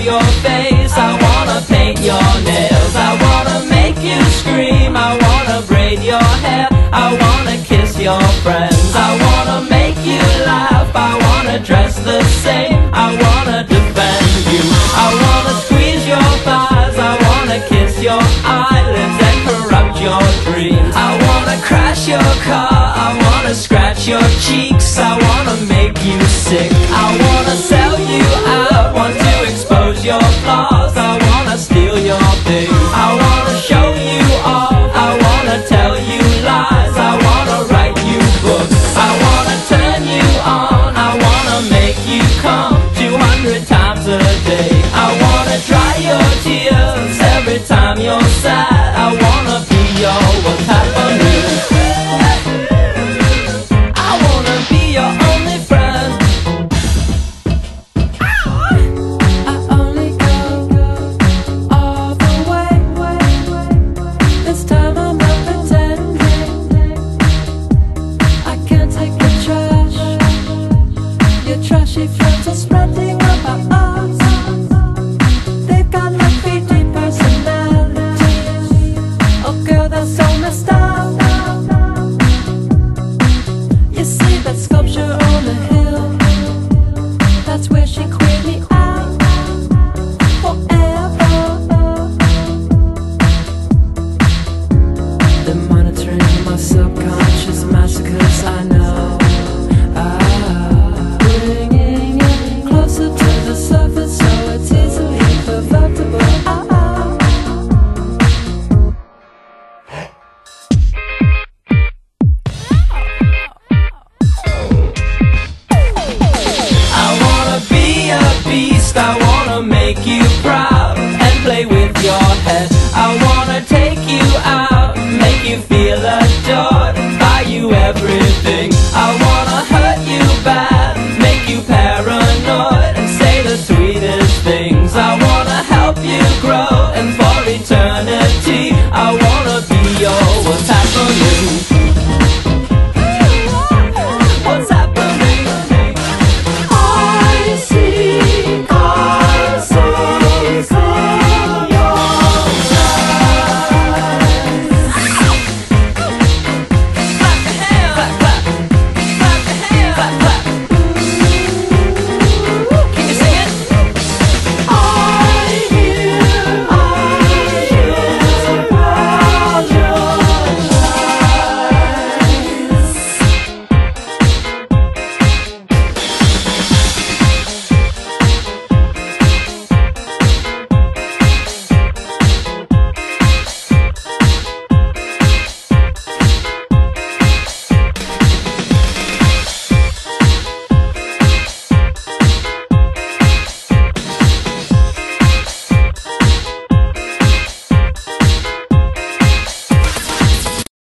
your face. I wanna paint your nails, I wanna make you scream, I wanna braid your hair, I wanna kiss your friends, I wanna make you laugh, I wanna dress the same, I wanna defend you, I wanna squeeze your thighs, I wanna kiss your eyelids and corrupt your dreams. I wanna crash your car, I wanna scratch your cheeks, I wanna make you sick, I wanna sell you out, want to expose your flaws, I wanna steal your things, I wanna show you off, I wanna tell you lies, I wanna write you books, I wanna turn you on, I wanna make you come 200 times a day. I wanna dry your tears every time you're sad, I wanna be your what's happening, I wanna be your only friend. I only go all the way. This time I'm not pretending. I can't take your trash. Your trashy friends are spreading about us. They've got like 3D personalities. Oh girl, that's so messed up. You see that sculpture on the hill? That's where she queered me out forever. They're monitoring my subconscious massacres, I know. Bringing it closer to the surface so it's easily pervertible. I wanna be a beast, I wanna make you proud and play with your head. I wanna take you out, make you feel adored, buy you everything. I wanna